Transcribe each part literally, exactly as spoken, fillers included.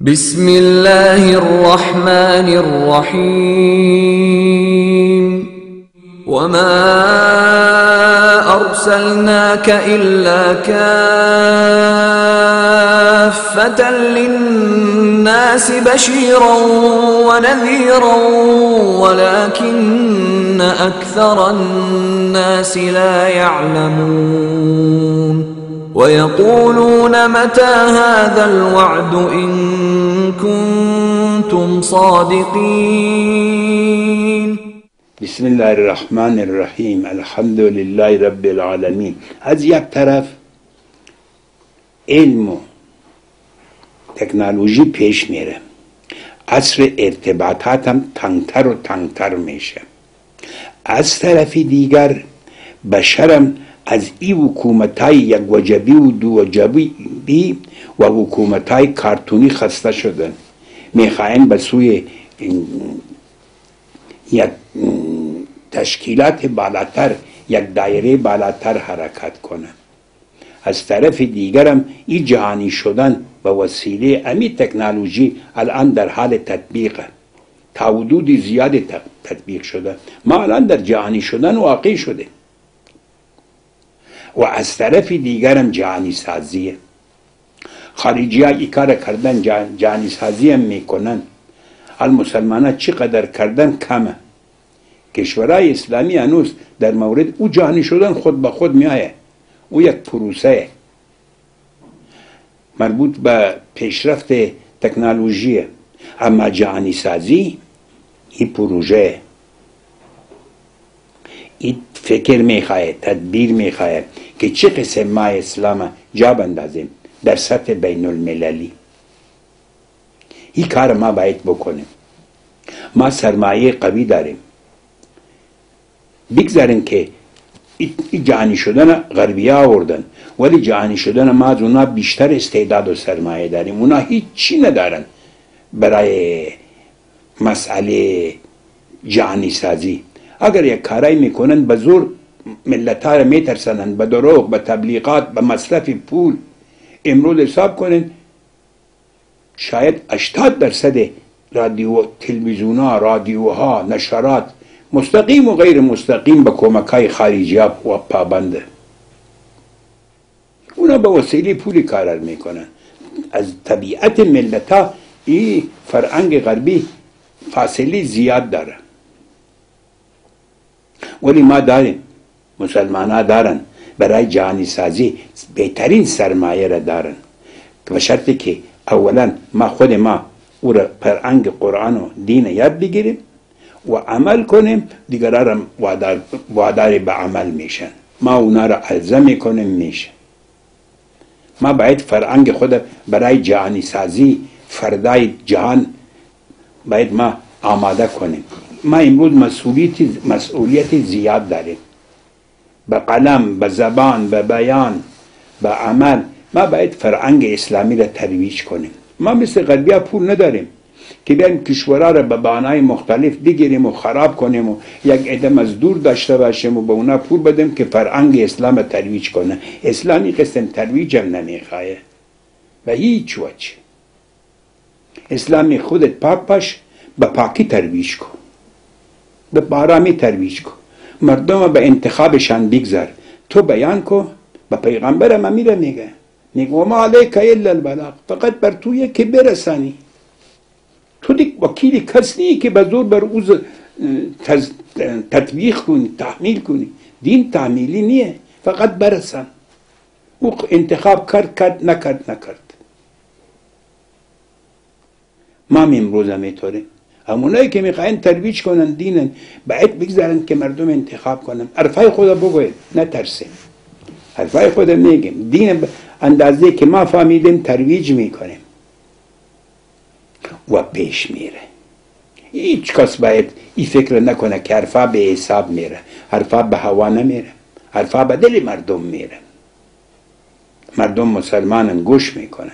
بسم الله الرحمن الرحيم وما أرسلناك إلا كافة للناس بشيرا ونذيرا ولكن أكثر الناس لا يعلمون ويقولون متى هذا الوعد إن كنتم صادقين. بسم الله الرحمن الرحیم. الحمد لله رب العالمین. از یک طرف علم و تکنولوژی پیش میره، عصر ارتباطات هم تنگتر و تنگتر میشه. از طرف دیگر بشرم از این حکومتای یک وجبی و دو وجبی و حکومتای کارتونی خسته شدن، میخواین به سوی یک تشکیلات بالاتر، یک دایره بالاتر حرکت کنن. از طرف دیگرم این جهانی شدن و وسیله امی تکنولوژی الان در حال تطبیقه، تا حدود زیادی تطبیق شده. ما الان در جهانی شدن واقع شده. و از طرف دیگرم جهانی سازیه. خارجی ها ای کار کردن، جهانی سازی هم میکنن. المسلمان ها چقدر کردن کمه. کشورهای اسلامی هنوز در مورد او جهانی شدن خود به خود میایه. او یک پروسه مربوط به پیشرفت تکنولوژی، اما جهانی سازی این پروژه، این فکر میخواه، تدبیر میخواه که چه قسم ما اسلام جا بندازیم در سطح بین المللی. این کار ما باید بکنیم. ما سرمایه قوی داریم. بگذاریم که این جهانی شدن غربی ها آوردن، ولی جهانی شدن ما از اونا بیشتر استعداد و سرمایه داریم. اونا هیچ چی ندارن برای مسئله جهانی سازی. اگر یک کارایی میکنن به زور ملت ها را میترسنن، به دروغ، به تبلیغات، به مصرف پول. امروز حساب کنن شاید هشتاد درصد رادیو، تلویزیون ها، رادیوها، نشرات مستقیم و غیر مستقیم به کمک های خارجی ها و پابنده. اونا به وسیله پولی کار میکنن. از طبیعت ملت ها این فرهنگ غربی فاصله زیاد داره، ولی ما داریم، مسلمان ها دارن برای جهانی سازی بهترین سرمایه را دارن، به شرطی که اولا ما خود ما او را فرهنگ قرآن و دین یاد بگیریم و عمل کنیم. دیگران را وادار, وادار به عمل میشن، ما اونا را الزام میکنیم میشه. ما باید فرهنگ خود برای جهانی سازی فردای جهان باید ما آماده کنیم. ما امروز مسئولیت مسئولیت زیاد داریم، به قلم، به زبان، به بیان، به عمل. ما باید فرهنگ اسلامی را ترویج کنیم. ما مثل غربی ها پول نداریم که بیایم کشورها را به بانای مختلف بگیریم و خراب کنیم و یک عده مزدور داشته باشیم و به اونا پول بدیم که فرهنگ اسلام را ترویج کنه. اسلامی قسم ترویج هم نمیخواه و هیچ وجه. اسلامی خودت پاک باش، به پاکی ترویج کن، به بارامی ترویج کن. مردم به انتخابشان بگذار. تو بیان کن. به پیغمبر ما میره میگه میگه و ما علیک الا البلاغ، فقط بر تویه که برسانی. تو دیگه وکیل کس نیی که به زور بر اوز تطبیق کنی، تحمیل کنی. دین تحمیلی نیه، فقط برسن. او انتخاب کرد کرد، نکرد نکرد. ما امروز هم میتوریم. همونایی که میخواین ترویج کنن دینن باید بگذارن که مردم انتخاب کنن. حرفای خدا بگوید، نترسیم. حرفای خدا میگیم، دین اندازه که ما فهمیدیم ترویج میکنیم و پیش میره. هیچ کس باید این فکر نکنه که حرفا به حساب میره، حرفا به هوا نمیره، حرفا به دل مردم میره. مردم مسلمانن، گوش میکنن.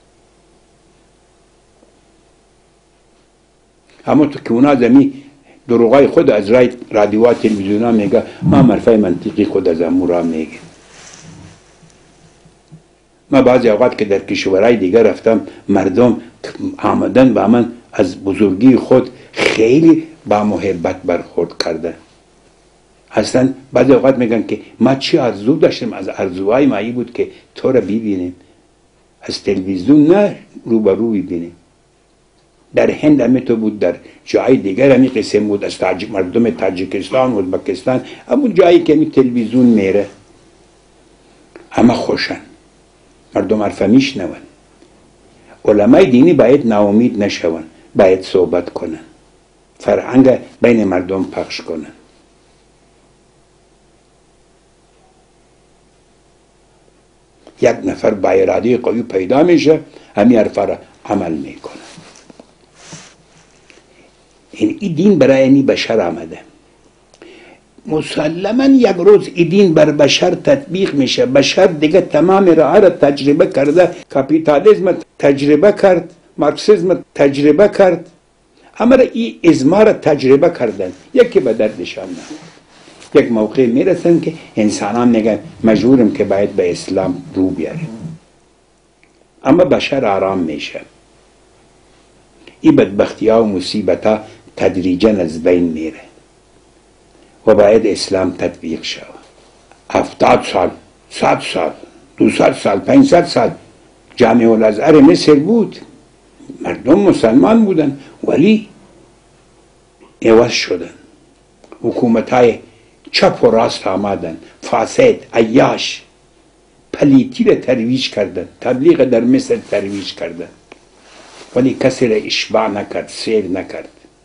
اما تو که اونا زمی دروغای خود از رای رادیو تلویزیون ها میگه، ما حرفای منطقی خود از امورا میگه. ما بعضی اوقات که در کشورهای دیگر رفتم، مردم آمدن با من از بزرگی خود خیلی با محبت برخورد کردن. اصلا بعضی اوقات میگن که ما چی آرزو داشتیم، از آرزوهای ما ای بود که تو را ببینیم، از تلویزیون نه روبرو ببینیم. در هند همه تو بود، در جای دیگر همی قسم بود، از تاجیک مردم تاجیکستان و ازبکستان، اما جایی که همی تلویزیون میره اما خوشن، مردم حرف میشنون. علمای دینی باید ناامید نشون، باید صحبت کنن، فرهنگ بین مردم پخش کنن. یک نفر با اراده قوی پیدا میشه، همین حرفا را عمل میکنه. این دین برای این بشر آمده. مسلما یک روز این دین بر بشر تطبیق میشه. بشر دیگه تمام راه را تجربه کرده، کاپیتالیسم تجربه کرد، مارکسیسم تجربه کرد، اما این ازما را تجربه کردن، یکی به دردشان نه. یک موقع میرسن که انسانان میگن مجبورم که باید به اسلام رو بیاریم، اما بشر آرام میشه. این بدبختی ها و مصیبت ها تدریجا از بین میره و باید اسلام تطبیق شود. هفتاد سال، صد سال، دوصد سال، پنجصد سال جامعه الازهر مصر بود، مردم مسلمان بودن، ولی عوض شدن. حکومت های چپ و راست آمدن، فاسد، عیاش، پلیتی را ترویج کردن، تبلیغ در مصر ترویج کردن، ولی کسی را اشباع نکرد، سیر نکرد.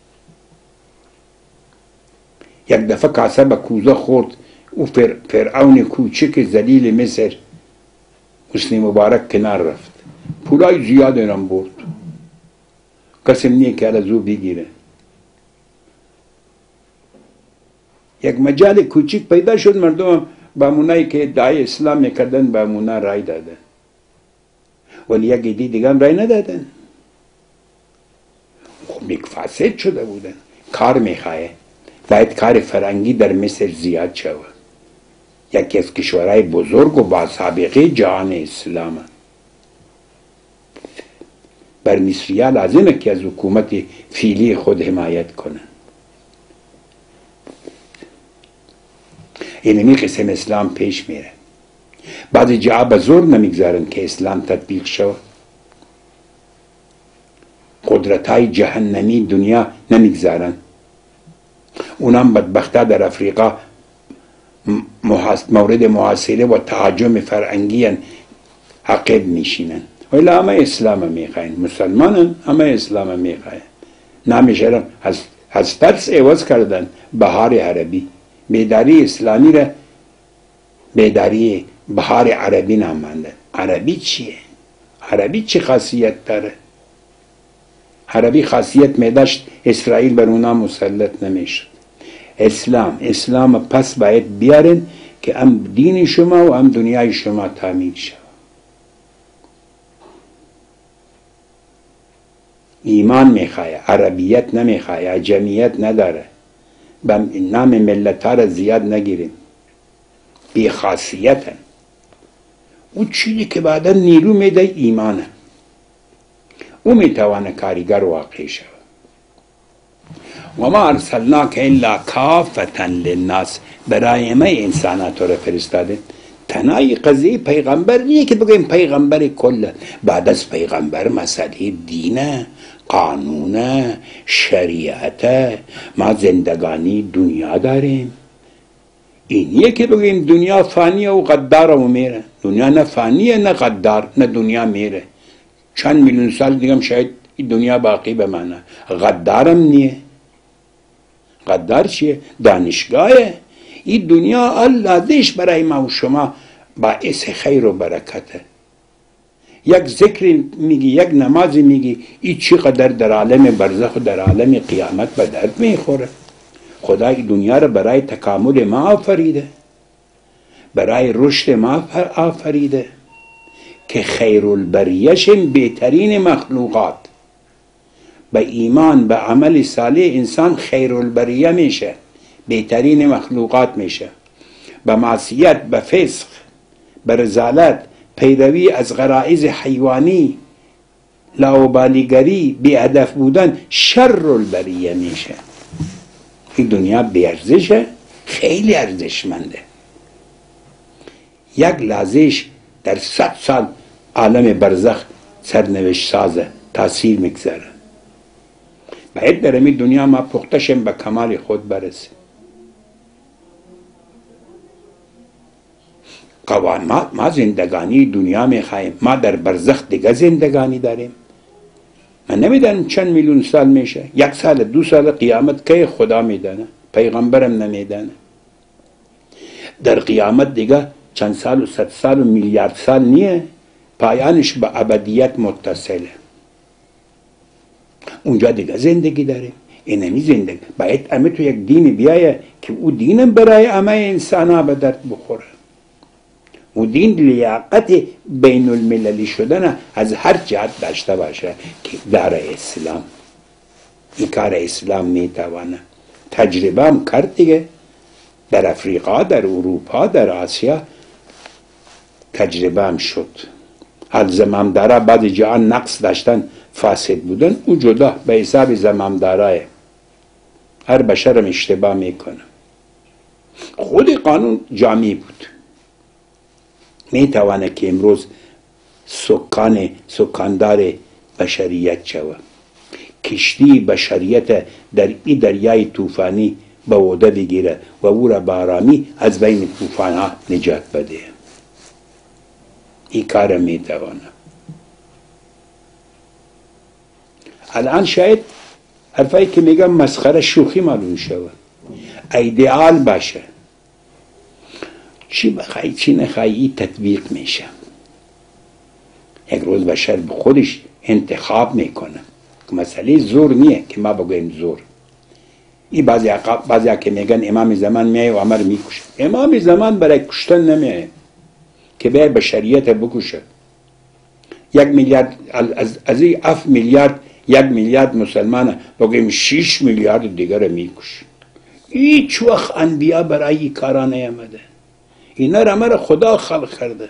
یک دفعه کاسه به کوزه خورد، او فرعون کوچک ذلیل مصر حسنی مبارک کنار رفت، پولای زیاد اینم برد، کسی نیه که از او بگیره. یک مجال کوچک پیدا شد، مردم با امونایی که ادعای اسلام میکردن با امونا رای دادن، ولی یک ایدی دیگه هم رای ندادن. خب یک فاسد شده بودن. کار میخواه باید کار فرنگی در مصر زیاد شود. یکی از کشورهای بزرگ و با سابقه جهان اسلام. بر مصری‌ها لازمه که از حکومت فیلی خود حمایت کنن. اینمی قسم اسلام پیش میره. بعضی جاها به زور نمیگذارن که اسلام تطبیق شود. قدرت های جهنمی دنیا نمیگذارن. اونم بدبختا در افریقا مورد محاصره و تهاجم فرهنگی عقب میشینن، ولی همه اسلام میخواین، مسلمانن همه اسلام میخواین. نامیشرم از از ترس عوض کردن بهار عربی. بیداری اسلامی را بیداری بهار عربی ناماندن. عربی چیه؟ عربی چه خاصیت داره؟ عربی خاصیت میداشت اسرائیل بر اونا مسلط نمیشد. اسلام اسلام پس باید بیارن که هم دین شما و هم دنیای شما تامین شود. ایمان میخواه، عربیت نمیخواه، عجمیت نداره. به نام ملت ها را زیاد نگیریم، بی خاصیتن. اون چیزی که بعدا نیرو میده ایمانه، او میتوانه کاریگر واقعی شود. و ما ارسلناک الا کافتا للناس، برای همه انسانات را فرستاده. تنهای قضیه پیغمبر نیه که بگویم پیغمبر کل. بعد از پیغمبر مسئله دینه، قانونه، شریعته. ما زندگانی دنیا داریم. اینیه که بگویم دنیا فانیه و غدار و میره. دنیا نه فانیه نه غدار، نه دنیا میره. چند میلیون سال دیگم شاید این دنیا باقی بمانه. غدارم نیه. غدار چیه؟ دانشگاهه. این دنیا الله دیش برای ما و شما باعث خیر و برکته. یک ذکر میگی، یک نماز میگی، این چقدر در عالم برزخ و در عالم قیامت به درد میخوره. خدا این دنیا رو برای تکامل ما آفریده، برای رشد ما آفریده که خیرالبریه‌ش بهترین مخلوقات. به ایمان به عمل صالح انسان خیرالبریه میشه، بهترین مخلوقات میشه. به معصیت، به فسق، به رذالت، پیروی از غرایز حیوانی لاابالیگری، بی هدف بودن شر البریه میشه. این دنیا بی ارزشه، خیلی ارزشمنده. یک لحظهش در صد سال عالم برزخ سرنوشت سازه، تاثیر میگذاره. باید در این دنیا ما پختشیم به کمال خود برسیم. قوانمات ما زندگانی دنیا میخواهیم، ما در برزخ دیگه زندگانی داریم. من نمیدانم چند میلیون سال میشه، یک سال دو سال قیامت که خدا میدانه، پیغمبرم نمیدانه. در قیامت دیگه چند سال و صد سال و میلیارد سال نیه، پایانش به ابدیت متصله. اونجا دیگه زندگی داریم. اینمی زندگی باید همه تو یک دینی بیایه که او دینم برای همه انسان ها به درد بخوره. او دین لیاقت بین المللی شدن از هر جهت داشته باشه که در اسلام. این کار اسلام میتوانه. تجربه هم کرد دیگه. در افریقا، در اروپا، در آسیا تجربه هم شد. حال زمامدارا بعضی جا نقص داشتن، فاسد بودن، او جدا به حساب زمامدارای. هر بشر هم اشتباه میکنه. خود قانون جامعی بود. میتوانه که امروز سکان سکاندار بشریت شود. کشتی بشریت در این دریای طوفانی به عهده بگیره و او را به آرامی از بین طوفان ها نجات بده. این کار میتوانه. الان شاید حرفایی که میگم مسخره شوخی معلوم شود. ایدئال باشه، چی بخوای چی نخوای تطبیق میشه. یک روز بشر به خودش انتخاب میکنه. مسئله زور نیه که ما بگویم زور. این بعضی بعضی که میگن امام زمان میای و عمر میکشه. امام زمان برای کشتن نمیای که به بشریت بکشه. یک میلیارد از از این اف میلیارد یک میلیارد مسلمان بگویم شش میلیارد دیگر میکشه. هیچ وقت انبیا برای این کارا نیامده. اینا را امر خدا خلق کرده.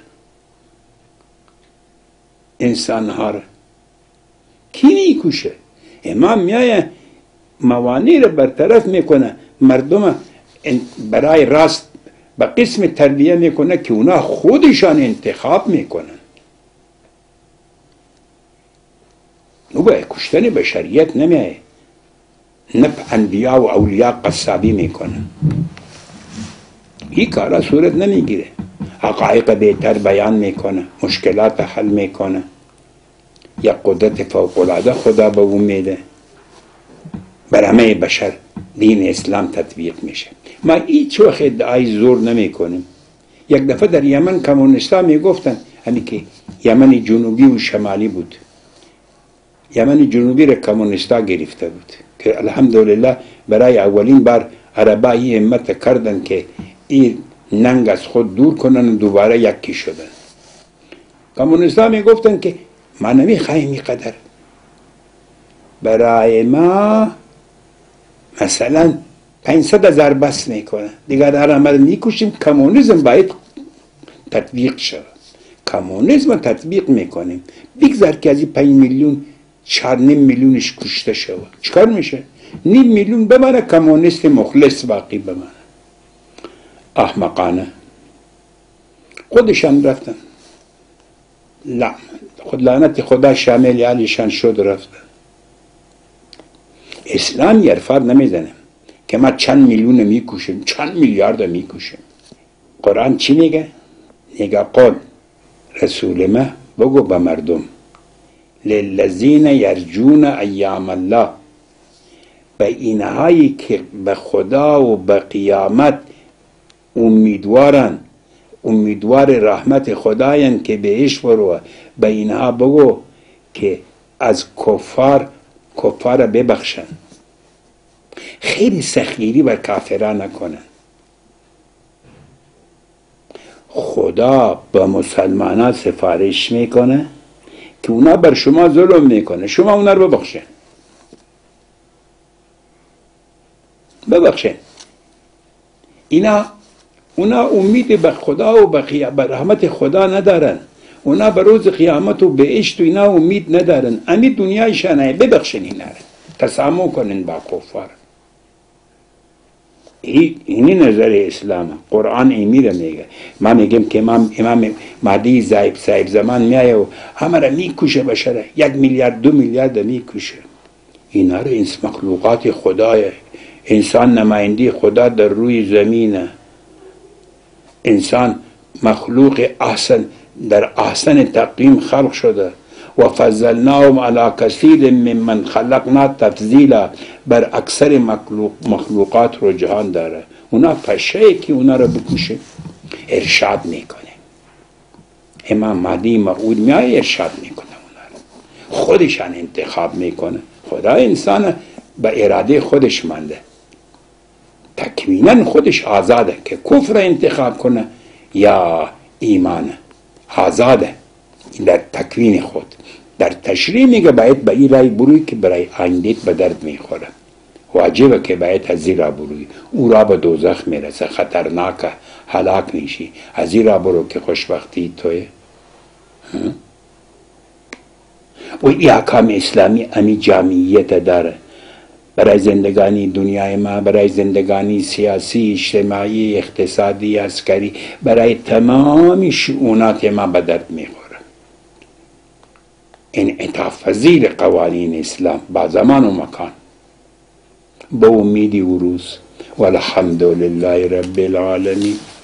انسان ها را کی میکشه؟ امام میایه موانع را برطرف میکنه، مردم برای راست به قسم تربیه میکنه که اونا خودشان انتخاب میکنن. او به کشتن بشریت نمیایه. نه انبیا و اولیاء قصابی میکنه. این کارا صورت نمیگیره. حقایق بهتر بیان میکنه، مشکلات حل میکنه. یک قدرت فوق العاده خدا به اون میده. بر همه بشر دین اسلام تطبیق میشه. ما هیچ وقت ادعای زور نمی کنیم. یک دفعه در یمن کمونیستا میگفتن، یعنی که یمن جنوبی و شمالی بود. یمن جنوبی را کمونیستا گرفته بود که الحمدلله برای اولین بار عربا این همت کردن که این ننگ از خود دور کنن و دوباره یکی شدن. کمونیستا میگفتن که ما نمیخوایم اینقدر. برای ما مثلا پانصد هزار بس میکنه، دیگر در عمل میکشیم. کمونیسم باید تطبیق شود. کمونیسم تطبیق میکنیم. بگذار که از این پنج میلیون چهار نیم میلیونش کشته شود. چکار میشه؟ نیم میلیون بمانه کمونیست مخلص باقی بمانه. احمقانه. خودشان رفتن. لا خود لعنت خدا شامل علیشان شد رفتن. اسلام یه حرفا نمیزنه که ما چند میلیون میکشیم، چند میلیارد میکشیم. قرآن چی میگه؟ میگه قل رسول ما بگو به مردم للذین یرجون ایام الله، به اینهایی که به خدا و به قیامت امیدوارن، امیدوار رحمت خدایند که بهش برو، به اینها بگو که از کفار کفار ببخشن، خیلی سخیری بر کافران نکنن. خدا به مسلمانان سفارش میکنه که اونا بر شما ظلم میکنه، شما اونا رو ببخشن. ببخشن. اینا اونا امید به خدا و به رحمت خدا ندارن. اونا به روز قیامت و بهشت و اینا امید ندارن، امی دنیایشانه، ببخشن اینا رو، تسامح کنن با کفار. اینی نظر اسلام. قرآن ایمی رو میگه. ما میگم که امام امام مهدی صاحب صاحب زمان میایه و همه را میکشه بشره، یک میلیارد دو میلیارد میکشه. اینا رو این مخلوقات خدای، انسان نماینده خدا در روی زمینه. انسان مخلوق احسن در احسن تقویم خلق شده و فضلناهم علی کثیر ممن خلقنا تفضیلا، بر اکثر مخلوق مخلوقات رو جهان داره. اونا پشه که اونا رو بکشه ارشاد میکنه. امام مهدی موعود میای ارشاد میکنه، اونا رو خودشان انتخاب میکنه. خدا انسان به اراده خودش منده، تکوینا خودش آزاده که کفر انتخاب کنه یا ایمان. آزاده در تکوین خود. در تشریع میگه باید به این رای بروی که برای آیندهت به درد میخوره. واجبه که باید از این را بروی. او را به دوزخ میرسه، خطرناکه، هلاک میشی. از این را برو که خوشبختی توی. و این احکام اسلامی امی جامعیت داره برای زندگانی دنیای ما، برای زندگانی سیاسی، اجتماعی، اقتصادی، عسکری، برای تمام شؤونات ما به درد میخوره. انعطاف پذیر قوانین اسلام با زمان و مکان. با امیدی و روز. والحمد لله رب العالمین.